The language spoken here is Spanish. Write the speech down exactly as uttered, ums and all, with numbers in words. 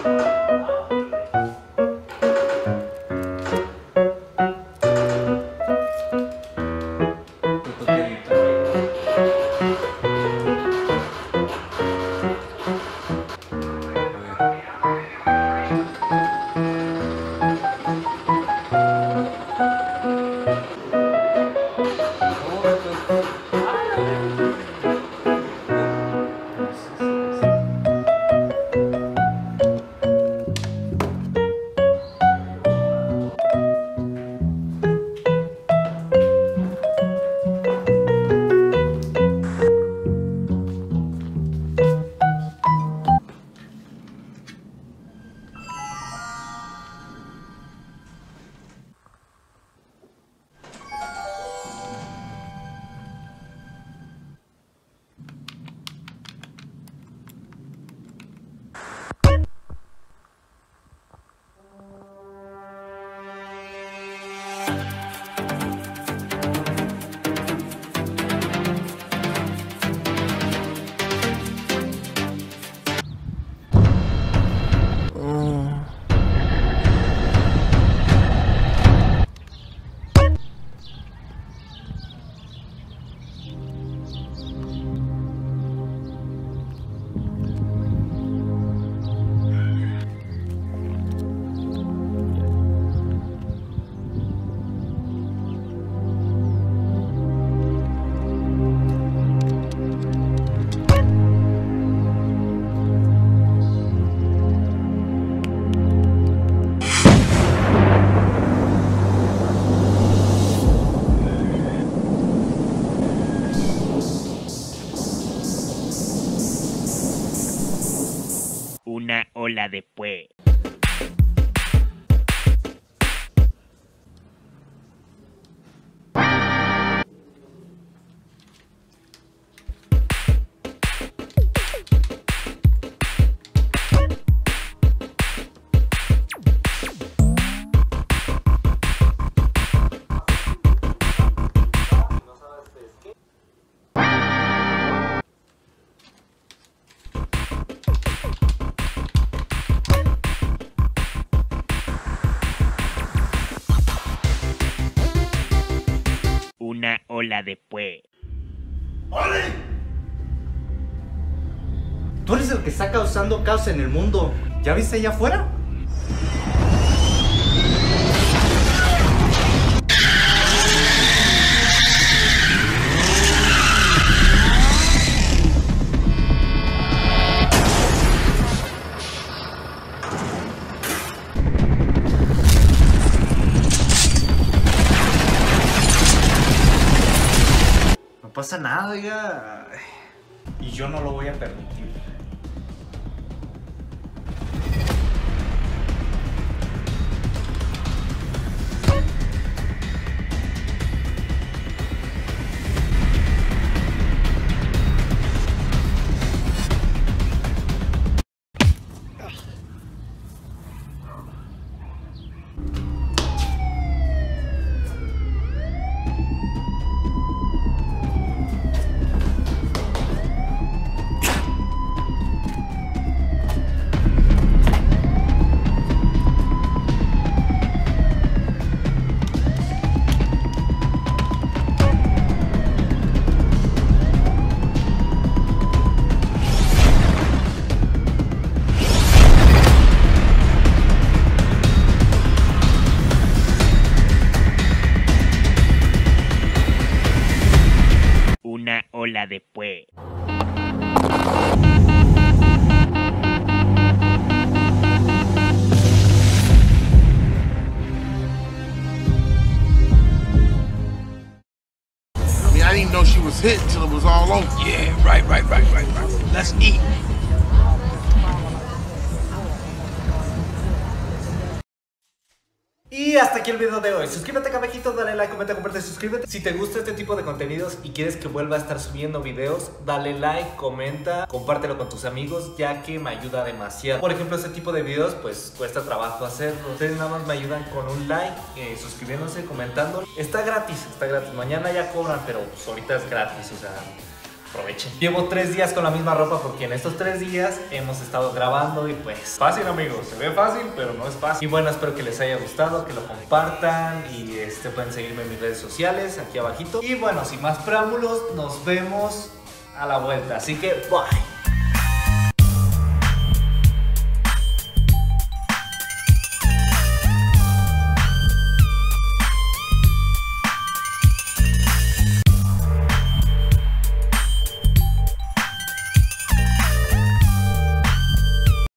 Una ola después. Una ola después. ¡Ole! Tú eres el que está causando caos en el mundo. ¿Ya viste allá afuera? No pasa nada, ya. Y yo no lo voy a permitir. Una ola después. I mean, I didn't know she was hit until it was all over. Yeah, right, right, right, right, right. Let's eat. Y hasta aquí el video de hoy. Suscríbete acá abajito, dale like, comenta, comparte, suscríbete. Si te gusta este tipo de contenidos y quieres que vuelva a estar subiendo videos, dale like, comenta, compártelo con tus amigos, ya que me ayuda demasiado. Por ejemplo, este tipo de videos pues cuesta trabajo hacerlo. Ustedes nada más me ayudan con un like, eh, suscribiéndose, comentando. Está gratis, está gratis. Mañana ya cobran, pero pues ahorita es gratis, o sea, aprovechen. Llevo tres días con la misma ropa porque en estos tres días hemos estado grabando y pues fácil, amigos, se ve fácil pero no es fácil. Y bueno, espero que les haya gustado, que lo compartan y este, pueden seguirme en mis redes sociales aquí abajito. Y bueno, sin más preámbulos, nos vemos a la vuelta, así que bye.